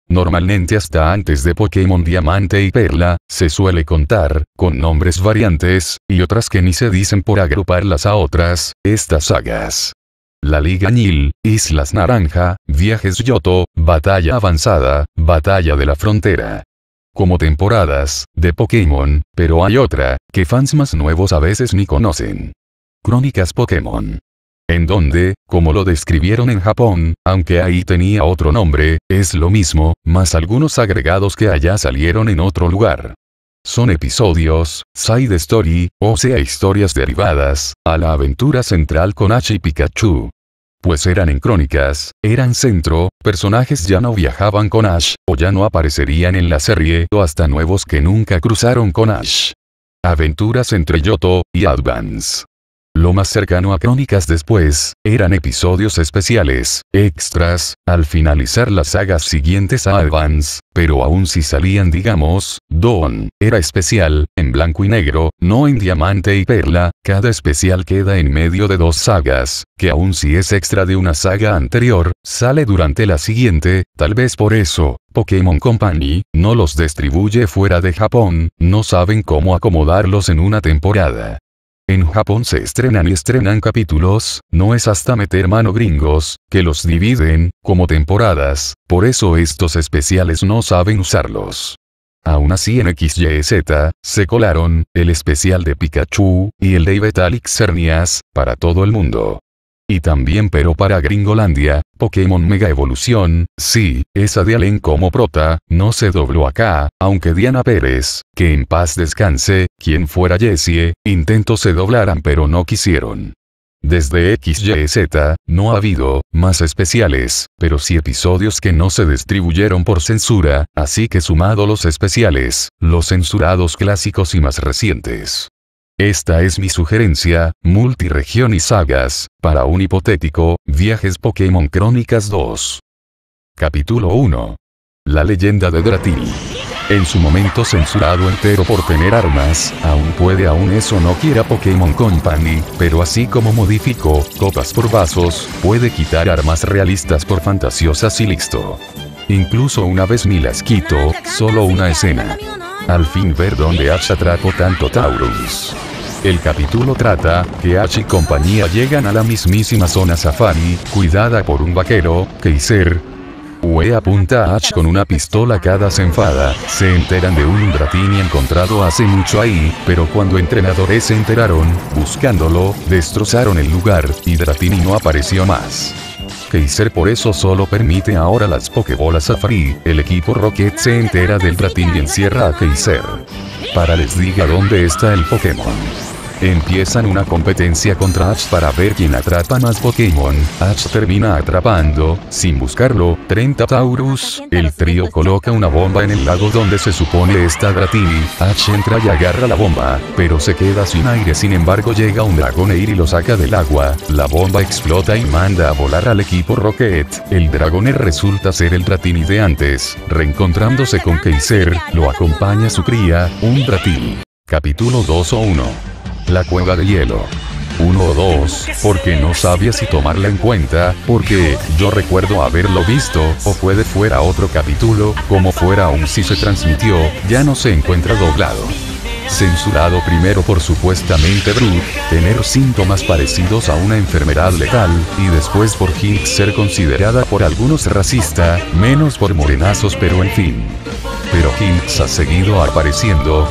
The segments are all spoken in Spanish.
Normalmente hasta antes de Pokémon Diamante y Perla, se suele contar, con nombres variantes, y otras que ni se dicen por agruparlas a otras, estas sagas. La Liga Ñil, Islas Naranja, Viajes Yoto, Batalla Avanzada, Batalla de la Frontera. Como temporadas, de Pokémon, pero hay otra, que fans más nuevos a veces ni conocen. Crónicas Pokémon. En donde, como lo describieron en Japón, aunque ahí tenía otro nombre, es lo mismo, más algunos agregados que allá salieron en otro lugar. Son episodios, side story, o sea historias derivadas, a la aventura central con Ash y Pikachu. Pues eran en crónicas, eran centro, personajes ya no viajaban con Ash, o ya no aparecerían en la serie, o hasta nuevos que nunca cruzaron con Ash. Aventuras entre Yoto y Advance. Lo más cercano a crónicas después, eran episodios especiales, extras, al finalizar las sagas siguientes a Advance, pero aún si salían digamos, Dawn, era especial, en blanco y negro, no en Diamante y Perla, cada especial queda en medio de dos sagas, que aún si es extra de una saga anterior, sale durante la siguiente, tal vez por eso, Pokémon Company, no los distribuye fuera de Japón, no saben cómo acomodarlos en una temporada. En Japón se estrenan y estrenan capítulos, no es hasta meter mano gringos, que los dividen, como temporadas, por eso estos especiales no saben usarlos. Aún así en XYZ, se colaron, el especial de Pikachu, y el de Vitalik Cernias, para todo el mundo. Y también pero para Gringolandia, Pokémon Mega Evolución, sí, esa de Allen como prota, no se dobló acá, aunque Diana Pérez, que en paz descanse, quien fuera Jessie, intentó se doblaran pero no quisieron. Desde XYZ, no ha habido, más especiales, pero sí episodios que no se distribuyeron por censura, así que sumado los especiales, los censurados clásicos y más recientes. Esta es mi sugerencia, multiregión y sagas, para un hipotético, Viajes Pokémon Crónicas 2. Capítulo 1. La leyenda de Dratini. En su momento censurado entero por tener armas, aún eso no quiera Pokémon Company, pero así como modificó, copas por vasos, puede quitar armas realistas por fantasiosas y listo. Incluso una vez ni las quito, solo una escena. Al fin ver dónde Ash atrapó tanto Taurus. El capítulo trata, que Ash y compañía llegan a la mismísima zona safari, cuidada por un vaquero, Kaiser. Ue apunta a Ash con una pistola cada se enfada, se enteran de un Dratini encontrado hace mucho ahí, pero cuando entrenadores se enteraron, buscándolo, destrozaron el lugar, y Dratini no apareció más. Kaiser por eso solo permite ahora las Pokébolas Safari, el equipo Rocket se entera del Dratini y encierra a Kaiser. Para les diga dónde está el Pokémon. Empiezan una competencia contra Ash para ver quién atrapa más Pokémon. Ash termina atrapando, sin buscarlo, 30 Taurus. El trío coloca una bomba en el lago donde se supone está Dratini. Ash entra y agarra la bomba, pero se queda sin aire. Sin embargo llega un Dragonair y lo saca del agua. La bomba explota y manda a volar al equipo Rocket. El Dragonair resulta ser el Dratini de antes. Reencontrándose con Kaiser, lo acompaña su cría, un Dratini. Capítulo 2 o 1. La cueva de hielo. 1 o 2, porque no sabía si tomarla en cuenta, porque yo recuerdo haberlo visto, o puede fuera otro capítulo, como fuera aún si se transmitió, ya no se encuentra doblado. Censurado primero por supuestamente Brooke, tener síntomas parecidos a una enfermedad letal, y después por Hink ser considerada por algunos racista, menos por morenazos pero en fin. Pero Hinks ha seguido apareciendo.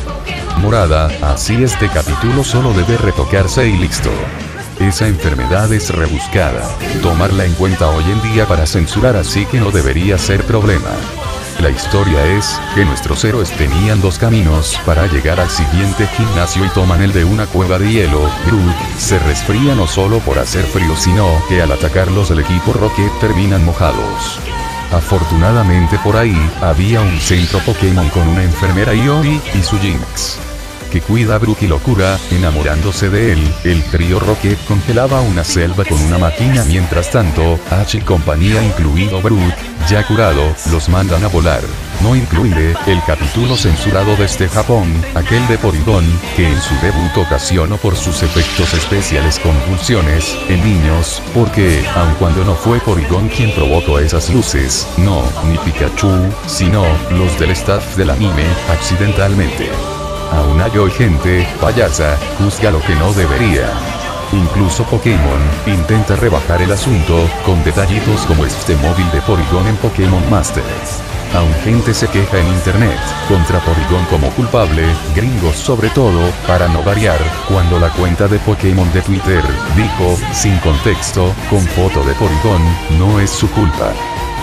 Morada, así este capítulo solo debe retocarse y listo. Esa enfermedad es rebuscada, tomarla en cuenta hoy en día para censurar así que no debería ser problema. La historia es, que nuestros héroes tenían dos caminos para llegar al siguiente gimnasio y toman el de una cueva de hielo. Groot, se resfría no solo por hacer frío sino que al atacarlos el equipo Rocket terminan mojados. Afortunadamente por ahí, había un centro Pokémon con una enfermera Iori y su Jinx, que cuida a Brook y lo cura, enamorándose de él. El trío Rocket congelaba una selva con una máquina. Mientras tanto, Ash y compañía incluido Brook, Ya curado, los mandan a volar. No incluye el capítulo censurado desde Japón, aquel de Porygon, que en su debut ocasionó por sus efectos especiales convulsiones en niños, porque, aun cuando no fue Porygon quien provocó esas luces, no, ni Pikachu, sino los del staff del anime, accidentalmente. Aún hay hoy gente payasa, juzga lo que no debería. Incluso Pokémon intenta rebajar el asunto, con detallitos como este móvil de Porygon en Pokémon Masters. Aún gente se queja en internet, contra Porygon como culpable, gringos sobre todo, para no variar, cuando la cuenta de Pokémon de Twitter, dijo, sin contexto, con foto de Porygon, no es su culpa.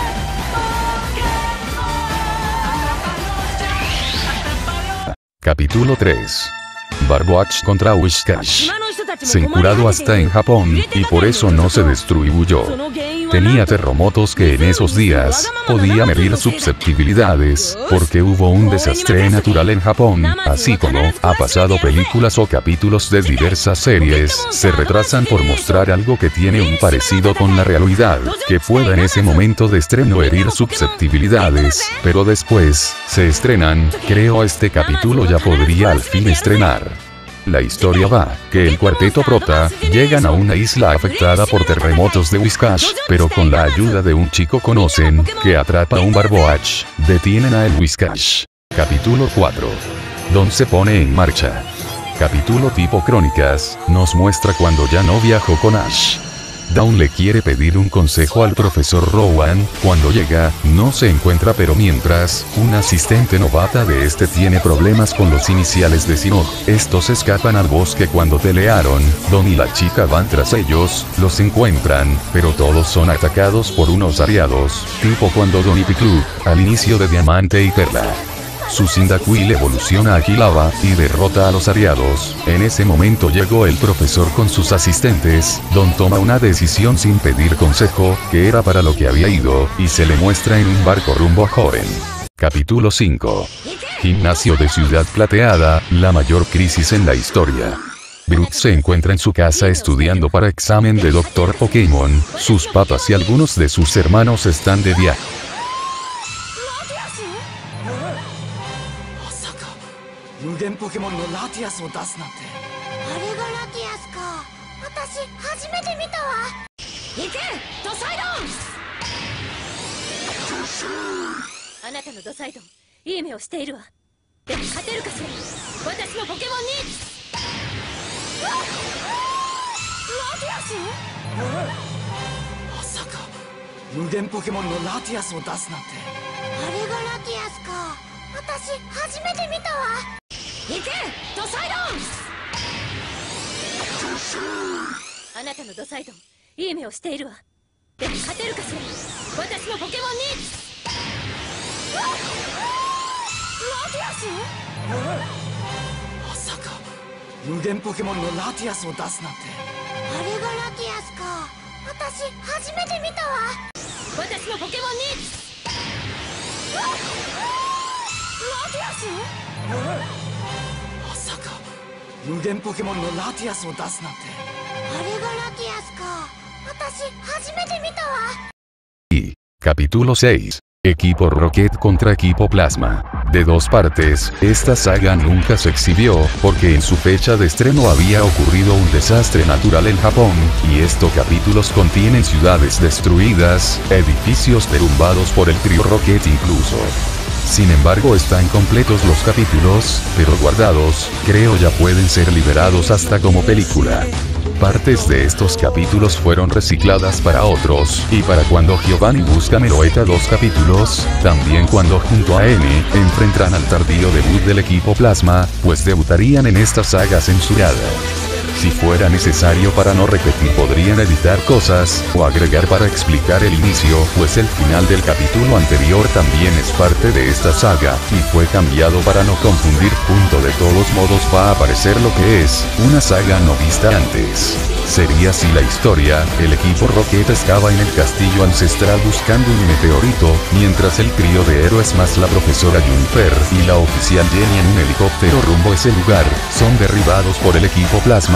Capítulo 3. Barboach contra Whiscash. Censurado hasta en Japón, y por eso no se distribuyó. Tenía terremotos que en esos días podía medir susceptibilidades, porque hubo un desastre natural en Japón, así como ha pasado películas o capítulos de diversas series, se retrasan por mostrar algo que tiene un parecido con la realidad, que pueda en ese momento de estreno herir susceptibilidades, pero después, se estrenan, creo este capítulo ya podría al fin estrenar. La historia va, que el cuarteto prota, llegan a una isla afectada por terremotos de Whiscash, pero con la ayuda de un chico conocen, que atrapa a un Barboach, detienen a el Whiscash. Capítulo 4. Don se pone en marcha. Capítulo tipo crónicas, nos muestra cuando ya no viajó con Ash. Dawn le quiere pedir un consejo al profesor Rowan, cuando llega, no se encuentra pero mientras, una asistente novata de este tiene problemas con los iniciales de Sinnoh. Estos escapan al bosque cuando pelearon, Dawn y la chica van tras ellos, los encuentran, pero todos son atacados por unos aliados, tipo cuando Dawn y Piclu, al inicio de Diamante y Perla. Su Cyndaquil evoluciona a Quilava y derrota a los aliados. En ese momento llegó el profesor con sus asistentes, Don toma una decisión sin pedir consejo, que era para lo que había ido, y se le muestra en un barco rumbo a Joren. Capítulo 5. Gimnasio de Ciudad Plateada, la mayor crisis en la historia. Brooke se encuentra en su casa estudiando para examen de Doctor Pokémon, sus papás y algunos de sus hermanos están de viaje. 無限ポケモンのラティアスを出すなんて。 あれがラティアスか。私初めて見たわ。行けドサイドン。あなたのドサイドンいい目をしているわ。でも勝てるかしら。私のポケモンに。ラティアス？ まさか無限ポケモンのラティアスを出すなんて。 あれがラティアスか。私初めて見たわ。 行けドサイドン。あなたのドサイドンいい目をしているわ。でも勝てるかしら。私のポケモンに。ラティアス？ まさか無限ポケモンのラティアスを出すなんて。 あれがラティアスか。私初めて見たわ。私のポケモンに。ラティアス？ まさか無限ポケモンのラティアスを出すなんて。 あれがラティアスか。私初めて見たわ。 Y, capítulo 6. Equipo Rocket contra Equipo Plasma. De dos partes, esta saga nunca se exhibió, porque en su fecha de estreno había ocurrido un desastre natural en Japón, y estos capítulos contienen ciudades destruidas, edificios derrumbados por el trío Rocket incluso. Sin embargo están completos los capítulos, pero guardados, creo ya pueden ser liberados hasta como película. Partes de estos capítulos fueron recicladas para otros, y para cuando Giovanni busca Meloetta 2 capítulos, también cuando junto a N, enfrentarán al tardío debut del equipo Plasma, pues debutarían en esta saga censurada. Si fuera necesario para no repetir podrían editar cosas, o agregar para explicar el inicio, pues el final del capítulo anterior también es parte de esta saga, y fue cambiado para no confundir. De todos modos va a aparecer lo que es, una saga no vista antes. Sería así la historia, el equipo Rocket estaba en el castillo ancestral buscando un meteorito, mientras el trío de héroes más la profesora Juniper y la oficial Jenny en un helicóptero rumbo a ese lugar, son derribados por el equipo Plasma,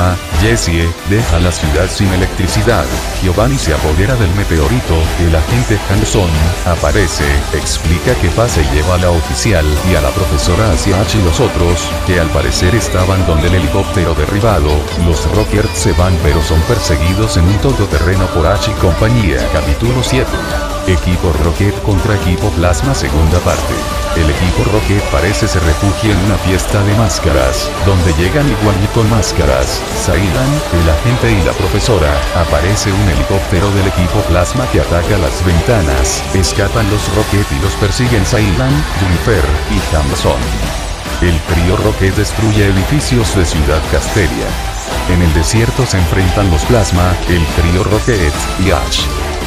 plasma, Jessie deja la ciudad sin electricidad. Giovanni se apodera del meteorito, el agente Hanson aparece, explica qué pasa y lleva a la oficial y a la profesora hacia H y los otros, que al parecer estaban donde el helicóptero derribado. Los Rockers se van pero son perseguidos en un todoterreno por H y compañía. Capítulo 7. Equipo Rocket contra Equipo Plasma, segunda parte. El equipo Rocket parece se refugia en una fiesta de máscaras, donde llegan igual y con máscaras. Sailan, el agente y la profesora. Aparece un helicóptero del equipo Plasma que ataca las ventanas. Escapan los Rocket y los persiguen Sailan, Juniper y Hanson. El trío Rocket destruye edificios de Ciudad Castelia. En el desierto se enfrentan los Plasma, el trío Rocket y Ash.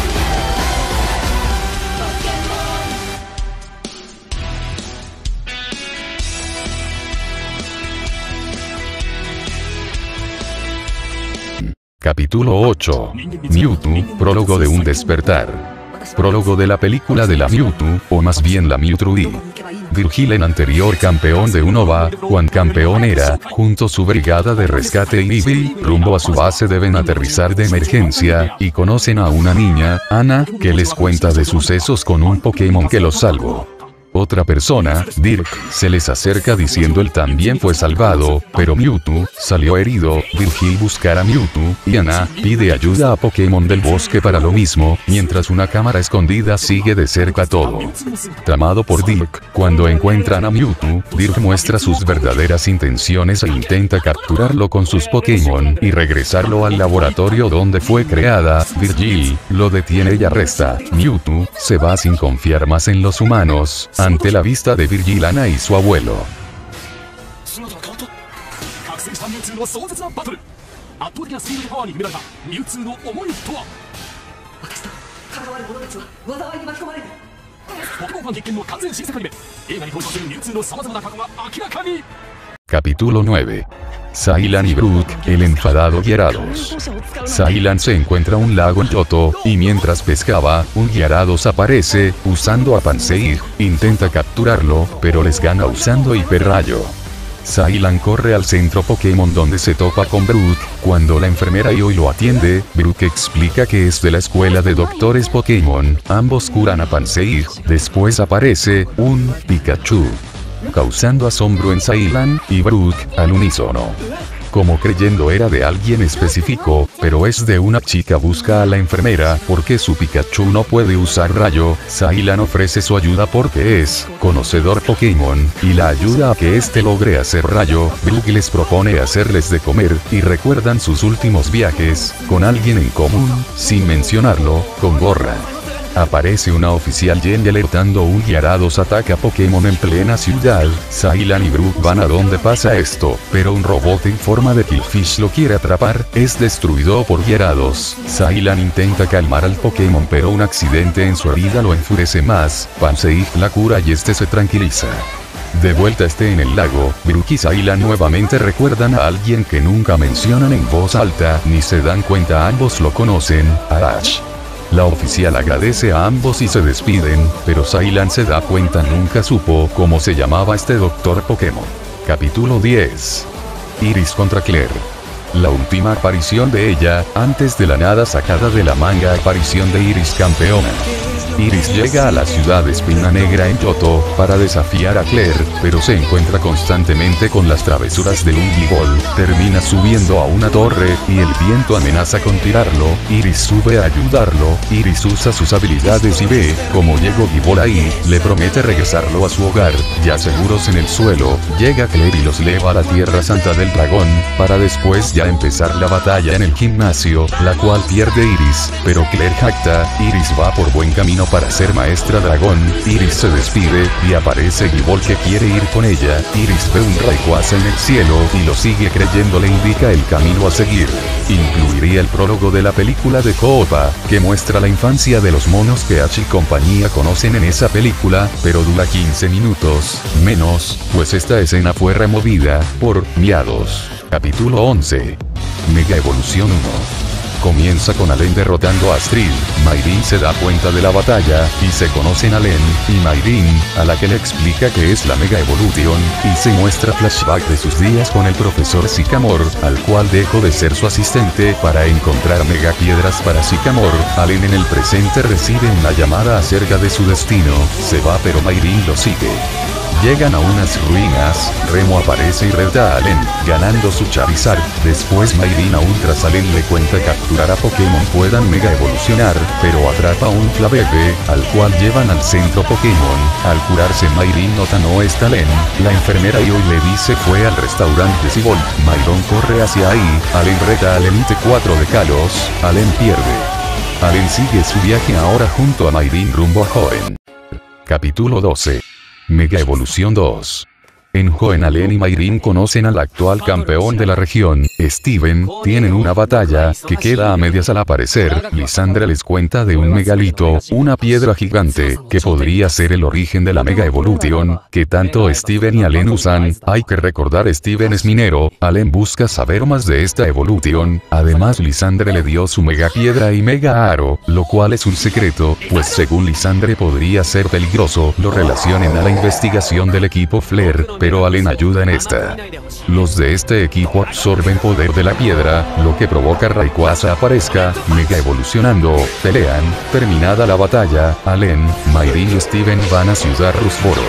Capítulo 8. Mewtwo, prólogo de un despertar. Prólogo de la película de la Mewtwo, o más bien la Mewtwo. Virgil, anterior campeón de Unova, Juan campeón era, junto a su brigada de rescate y Eevee, rumbo a su base deben aterrizar de emergencia, y conocen a una niña, Ana, que les cuenta de sucesos con un Pokémon que los salvó. Otra persona, Dirk, se les acerca diciendo él también fue salvado, pero Mewtwo salió herido. Virgil buscará a Mewtwo, y Ana pide ayuda a Pokémon del bosque para lo mismo, mientras una cámara escondida sigue de cerca todo. Tramado por Dirk, cuando encuentran a Mewtwo, Dirk muestra sus verdaderas intenciones e intenta capturarlo con sus Pokémon y regresarlo al laboratorio donde fue creada. Virgil lo detiene y arresta. Mewtwo se va sin confiar más en los humanos. Ante la vista de Virgil, Ana y su abuelo. Capítulo 9. Sailan y Brook, el enfadado Gyarados. Sailan se encuentra un lago en Johto, y mientras pescaba, un Gyarados aparece, usando a Pansy. Intenta capturarlo, pero les gana usando Hiper Rayo. Sailan corre al centro Pokémon donde se topa con Brook. Cuando la enfermera Ioi lo atiende, Brook explica que es de la escuela de doctores Pokémon. Ambos curan a Pansy. Después aparece un Pikachu, causando asombro en Sailan y Brook al unísono. Como creyendo era de alguien específico, pero es de una chica. Busca a la enfermera porque su Pikachu no puede usar rayo. Sailan ofrece su ayuda porque es conocedor Pokémon, y la ayuda a que éste logre hacer rayo. Brook les propone hacerles de comer, y recuerdan sus últimos viajes, con alguien en común, sin mencionarlo, con Gorra. Aparece una oficial Yen alertando un Gyarados ataca Pokémon en plena ciudad. Sailan y Brook van a donde pasa esto, pero un robot en forma de Killfish lo quiere atrapar, es destruido por Gyarados. Sailan intenta calmar al Pokémon pero un accidente en su herida lo enfurece más. Pansy la cura y este se tranquiliza. De vuelta en el lago, Brook y Sailan nuevamente recuerdan a alguien que nunca mencionan en voz alta, ni se dan cuenta ambos lo conocen, a Ash. La oficial agradece a ambos y se despiden, pero Sailan se da cuenta nunca supo cómo se llamaba este doctor Pokémon. Capítulo 10. Iris contra Claire. La última aparición de ella, antes de la nada sacada de la manga aparición de Iris campeona. Iris llega a la ciudad de Espina Negra en Johto, para desafiar a Claire, pero se encuentra constantemente con las travesuras de un Gibol, termina subiendo a una torre, y el viento amenaza con tirarlo. Iris sube a ayudarlo. Iris usa sus habilidades y ve como llegó Gibol ahí, le promete regresarlo a su hogar. Ya seguros en el suelo, llega Claire y los lleva a la Tierra Santa del Dragón, para después ya empezar la batalla en el gimnasio, la cual pierde Iris, pero Claire jacta. Iris va por buen camino para ser maestra dragón. Iris se despide, y aparece Gibol que quiere ir con ella. Iris ve un Rayquaza en el cielo, y lo sigue creyendo, le indica el camino a seguir. Incluiría el prólogo de la película de Koopa, que muestra la infancia de los monos que Ash y compañía conocen en esa película, pero dura 15 minutos, menos, pues esta escena fue removida, por miados. Capítulo 11. Mega Evolución 1. Comienza con Allen derrotando a Astrid. Mayrin se da cuenta de la batalla, y se conocen Allen y Mayrin, a la que le explica que es la Mega Evolution, y se muestra flashback de sus días con el profesor Sycamore, al cual dejó de ser su asistente para encontrar mega piedras para Sycamore. Allen en el presente recibe una llamada acerca de su destino, se va pero Mayrin lo sigue. Llegan a unas ruinas, Remo aparece y reta a Allen, ganando su Charizard. Después Mayrin aún tras Allen le cuenta capturar a Pokémon puedan mega evolucionar, pero atrapa a un Flabébé, al cual llevan al centro Pokémon. Al curarse Mayrin nota no está Allen, la enfermera y hoy le dice fue al restaurante Cibol. Mayron corre hacia ahí, Allen reta al Elite 4 de Kalos, Allen pierde. Allen sigue su viaje ahora junto a Mayrin rumbo a Hoenn. Capítulo 12. Mega Evolución 2. En Hoenn Allen y Mayrin conocen al actual campeón de la región, Steven, tienen una batalla, que queda a medias al aparecer. Lysandra les cuenta de un megalito, una piedra gigante, que podría ser el origen de la Mega Evolution, que tanto Steven y Allen usan. Hay que recordar Steven es minero, Allen busca saber más de esta evolución, además Lysandra le dio su mega piedra y mega aro, lo cual es un secreto, pues según Lysandra podría ser peligroso, lo relacionen a la investigación del equipo Flare, pero Allen ayuda en esta. Los de este equipo absorben poder de la piedra, lo que provoca Rayquaza aparezca, mega evolucionando, pelean, terminada la batalla, Allen, Mayrin y Steven van a Ciudad Rusboro.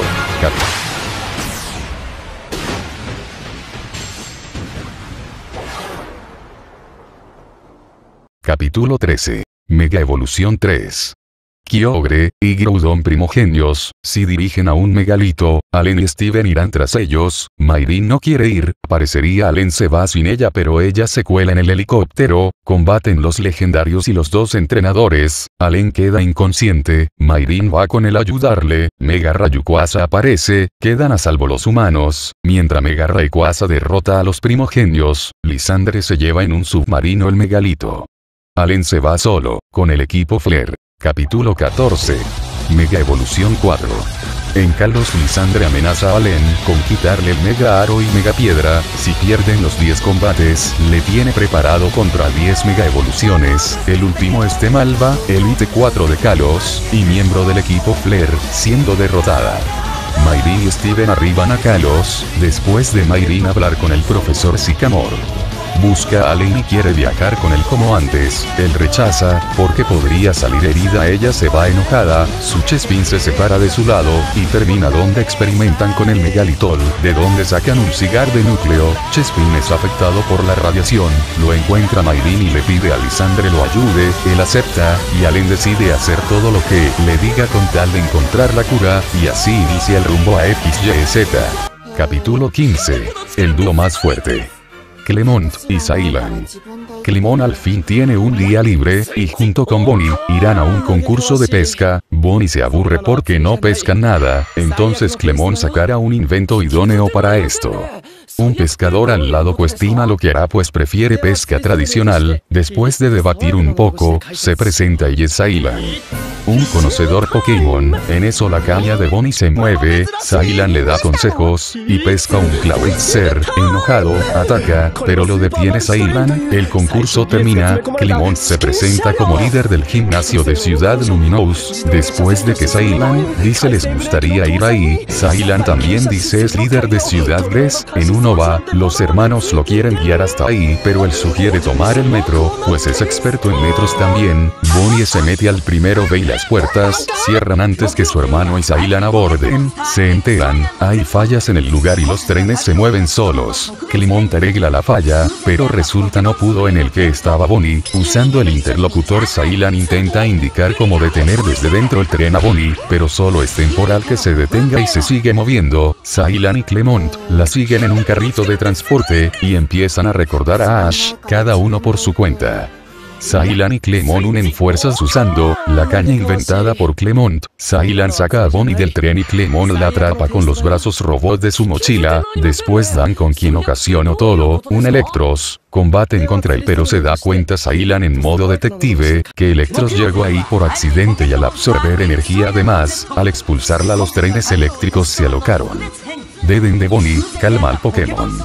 Capítulo 13. Mega Evolución 3. Kyogre y Groudon primogenios, si dirigen a un megalito, Allen y Steven irán tras ellos. Mayrin no quiere ir, parecería Allen se va sin ella pero ella se cuela en el helicóptero, combaten los legendarios y los dos entrenadores, Allen queda inconsciente, Mayrin va con él a ayudarle, Mega Rayquaza aparece, quedan a salvo los humanos, mientras Mega Rayquaza derrota a los primogenios, Lysandre se lleva en un submarino el megalito. Allen se va solo, con el equipo Flare. Capítulo 14. Mega Evolución 4. En Kalos Lysandre amenaza a Allen con quitarle el Mega Aro y Mega Piedra, si pierden los 10 combates, le tiene preparado contra 10 Mega Evoluciones, el último es de Malva, Elite 4 de Kalos, y miembro del equipo Flare, siendo derrotada. Mayrin y Steven arriban a Kalos, después de Mayrin hablar con el profesor Sycamore. Busca a Allen y quiere viajar con él como antes, él rechaza, porque podría salir herida. Ella se va enojada, su Chespin se separa de su lado, y termina donde experimentan con el Megalitol, de donde sacan un cigar de núcleo. Chespin es afectado por la radiación, lo encuentra Mayrin y le pide a Lysandre lo ayude, él acepta, y Allen decide hacer todo lo que le diga con tal de encontrar la cura, y así inicia el rumbo a XYZ. Capítulo 15. El dúo más fuerte. Clemont y Saylan. Clemont al fin tiene un día libre, y junto con Bonnie, irán a un concurso de pesca. Bonnie se aburre porque no pescan nada, entonces Clemont sacará un invento idóneo para esto. Un pescador al lado cuestiona lo que hará pues prefiere pesca tradicional. Después de debatir un poco, se presenta y es Saylan. Un conocedor Pokémon, en eso la caña de Bonnie se mueve, Saylan le da consejos, y pesca un Clawitzer, enojado, ataca, pero lo detiene Saylan. El concurso termina, Clemont se presenta como líder del gimnasio de Ciudad Luminous, después de que Saylan dice les gustaría ir ahí, Saylan también dice es líder de Ciudad Gres, en uno va, los hermanos lo quieren guiar hasta ahí, pero él sugiere tomar el metro, pues es experto en metros también. Bonnie se mete al primero ve y las puertas cierran antes que su hermano y Saylan aborden, se enteran, hay fallas en el lugar y los trenes se mueven solos. Clemont arregla la falla, pero resulta no pudo en el que estaba Bonnie, usando el interlocutor Saylan intenta indicar cómo detener desde dentro el tren a Bonnie, pero solo es temporal que se detenga y se sigue moviendo. Saylan y Clemont la siguen en un carrito de transporte, y empiezan a recordar a Ash, cada uno por su cuenta. Saylan y Clemont unen fuerzas usando la caña inventada por Clemont. Saylan saca a Bonnie del tren y Clemont la atrapa con los brazos robot de su mochila. Después dan con quien ocasionó todo, un Electros. Combaten contra él pero se da cuenta Saylan en modo detective, que Electros llegó ahí por accidente y al absorber energía además, al expulsarla los trenes eléctricos se alocaron. Deden de Bonnie, calma al Pokémon.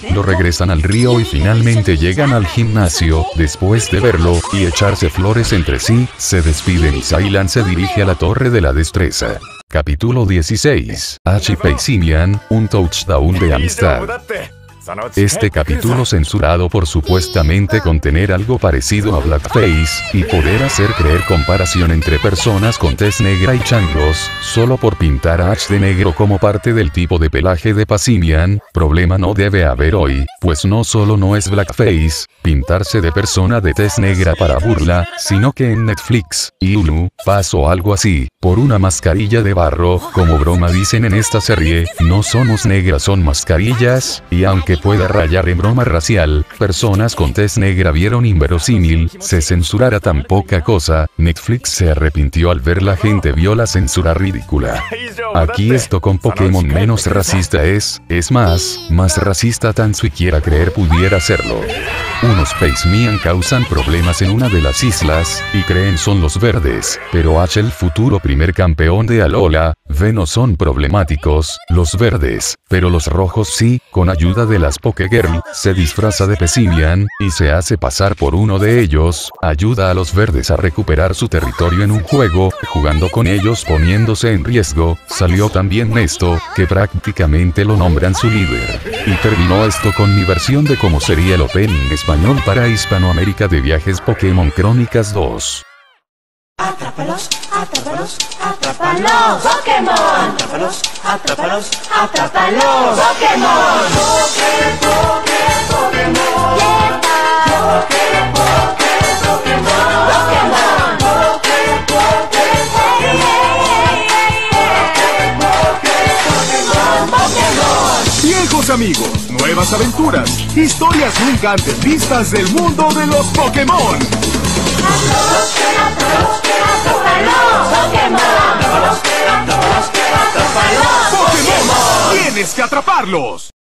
lo regresan al río y finalmente llegan al gimnasio. Después de verlo y echarse flores entre sí, se despiden y Saylan se dirige a la torre de la destreza. Capítulo 16. Ash y Paisimian, un touchdown de amistad. Este capítulo censurado por supuestamente contener algo parecido a blackface, y poder hacer creer comparación entre personas con tez negra y changos, solo por pintar a Ash de negro como parte del tipo de pelaje de Paisimian. Problema no debe haber hoy, pues no solo no es blackface, pintarse de persona de tez negra para burla, sino que en Netflix, y Hulu, pasó algo así, por una mascarilla de barro, como broma dicen en esta serie, no somos negras son mascarillas, y aunque pueda rayar en broma racial, personas con tez negra vieron inverosímil, se censurara tan poca cosa. Netflix se arrepintió al ver la gente vio la censura ridícula. Aquí esto con Pokémon menos racista es más racista tan siquiera creer pudiera serlo. Unos Paisimian causan problemas en una de las islas, y creen son los verdes, pero Ash el futuro primer campeón de Alola, ve no son problemáticos, los verdes, pero los rojos sí. Con ayuda de las Pokégirl, se disfraza de Paisimian, y se hace pasar por uno de ellos, ayuda a los verdes a recuperar su territorio en un juego, jugando con ellos poniéndose en riesgo. Salió también Nesto, que prácticamente lo nombran su líder. Y terminó esto con mi versión de cómo sería el opening español para Hispanoamérica de Viajes Pokémon Crónicas 2. Atrápalos, atrápalos, atrápalos, Pokémon. Atrápalos, atrápalos, atrápalos, Pokémon. Pokémon. Viejos amigos, nuevas aventuras, historias nunca antes vistas del mundo de los Pokémon. ¡Pokémon! ¡Tienes que atraparlos!